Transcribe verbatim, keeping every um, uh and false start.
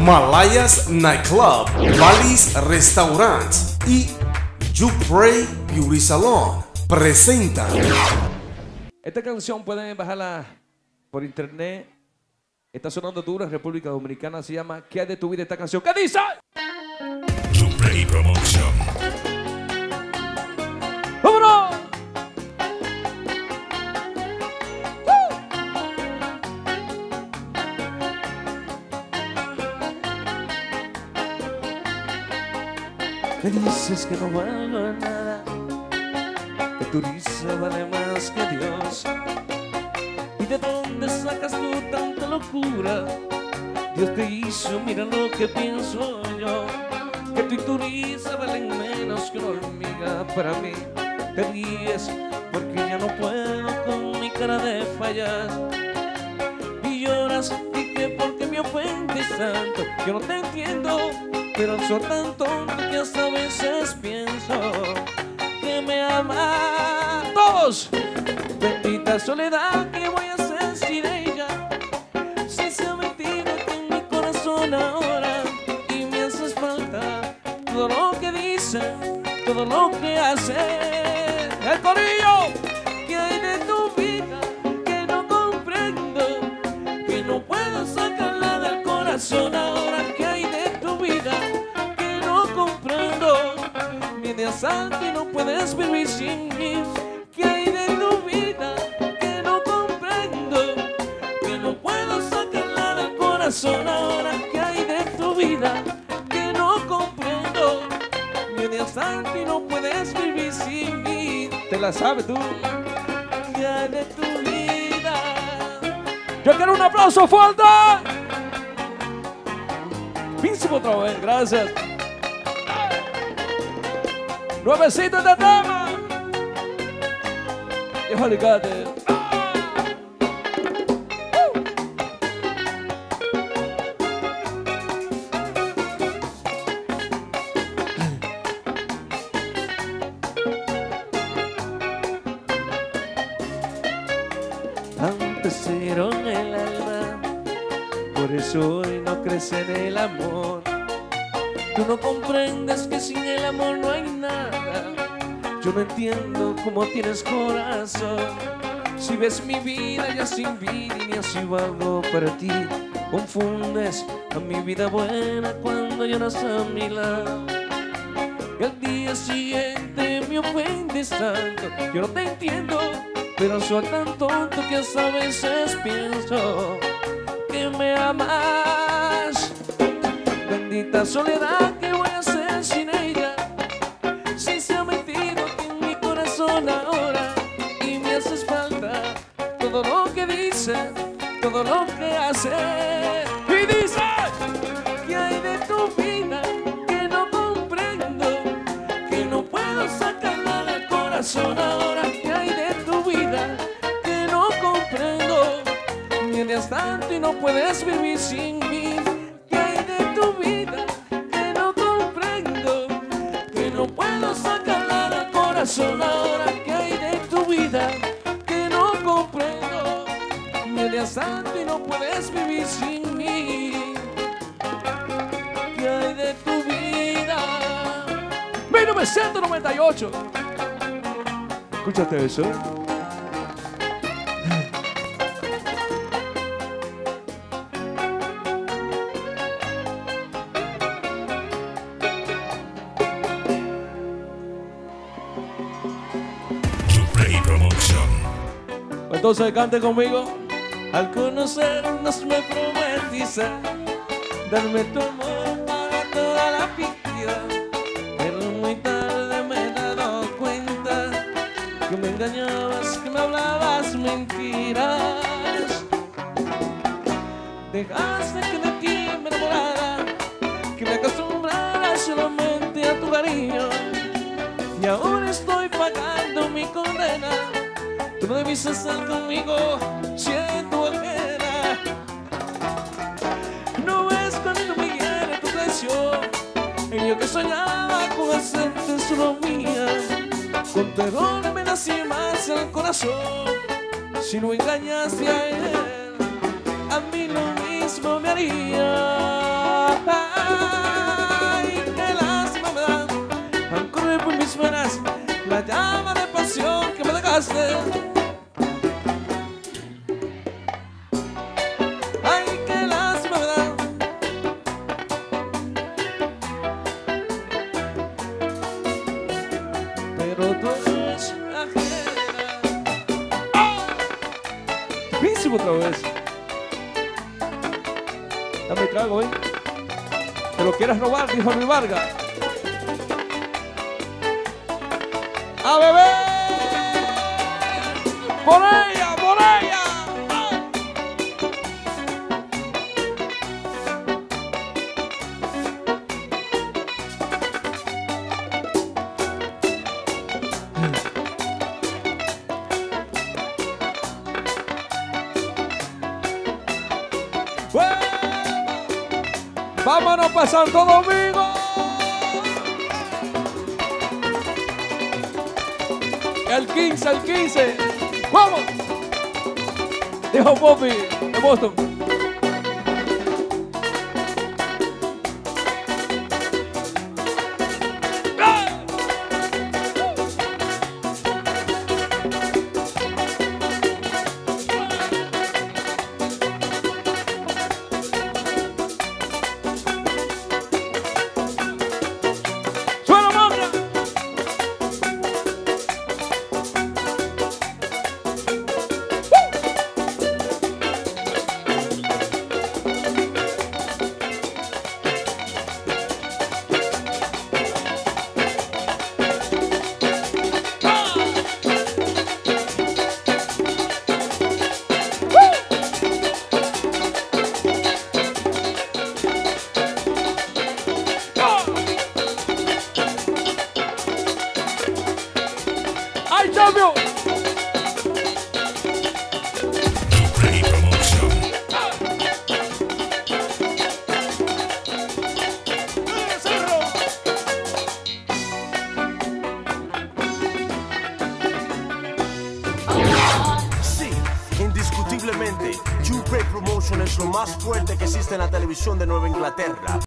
Malayas Nightclub, Bally's Restaurant y You Pray Beauty Salon presentan. Esta canción pueden bajarla por internet. Está sonando dura en República Dominicana. Se llama ¿Qué hay de tu vida? Esta canción. ¿Qué dice? You Pray Promotion. ¡Vámonos! Me dices que no valgo nada, que tu risa vale más que Dios. ¿Y de dónde sacas tú tanta locura? Dios te hizo, mira lo que pienso yo, que tú y tu risa valen menos que una hormiga para mí. Te ríes porque ya no puedo con mi cara de fallar, y lloras y que porque me ofendes tanto. Yo no te entiendo, pero soy tan tonto que hasta a veces pienso que me amas. Todos, bendita soledad, ¿qué voy a hacer sin ella? Si se ha metido en mi corazón ahora y me haces falta. Todo lo que dice, todo lo que hace. El corillo, ¿qué hay de tu vida que no comprendo? Que no puedo sacarla del corazón ahora. ¿Qué hay de tu vida que no comprendo? Viene a salto y no puedes vivir sin mí. ¿Qué hay de tu vida que no comprendo? Que no puedo sacarla del corazón ahora. ¿Qué hay de tu vida que no comprendo? Viene a salto y no puedes vivir sin mí. ¿Te la sabes tú? ¿Qué hay de tu vida? Yo quiero un aplauso fuerte. Písimo otra vez, gracias. Nuevecito de tema. Y Alicate. Antes dieron el alma, por eso hoy no crece en el amor. Tú no comprendes que sin el amor no hay nada. Yo no entiendo cómo tienes corazón. Si ves mi vida ya sin vida y ni así valgo para ti. Confundes a mi vida buena cuando lloras a mi lado, y al día siguiente me ofendes tanto. Yo no te entiendo, pero soy tan tonto que hasta a veces pienso que me amas. Bendita soledad, ¿qué voy a hacer sin ella? Si se ha metido en mi corazón ahora y me haces falta. Todo lo que dice, todo lo que hace. Y dice, ¿qué hay de tu vida que no comprendo? Que no puedo sacarla del corazón ahora. ¿Qué hay de tu vida que no comprendo? Vienes tanto y no puedes vivir sin mí. ¿Qué hay de tu vida que no comprendo? Que no puedo sacarla del corazón ahora. ¿Qué hay de tu vida que no comprendo? Vienes tanto y no puedes vivir sin mí. ¿Qué hay de tu vida? mil novecientos noventa y ocho. Escúchate eso. You Pray Promotion. Entonces cante conmigo. Al conocernos me prometiste darme tu amor para toda la vida, pero muy tarde me he dado cuenta que me engañabas, que me hablabas mentiras. Dejaste que de ti me enamorara, que me acostumbrara solamente a tu cariño, y ahora estoy pagando mi condena. Tú no debiste estar conmigo siendo ajena. No ves cuando me hiere tu traición, y yo que soñaba con hacerte solo mía. Con terror me nací más el corazón. Si no engañaste a él, a mí lo mismo me haría. otra vez. Dame el trago, ¿eh? Te lo quieres robar, dijo Luis Vargas. ¡A beber! ¡Por ella, por ella! ¡Vámonos para Santo Domingo! El quince, el quince. ¡Vamos! Dijo Poppy de Boston. ¡Ay, cambio! Duprey Promotion. Sí, indiscutiblemente, Duprey Promotion es lo más fuerte que existe en la televisión de Nueva Inglaterra.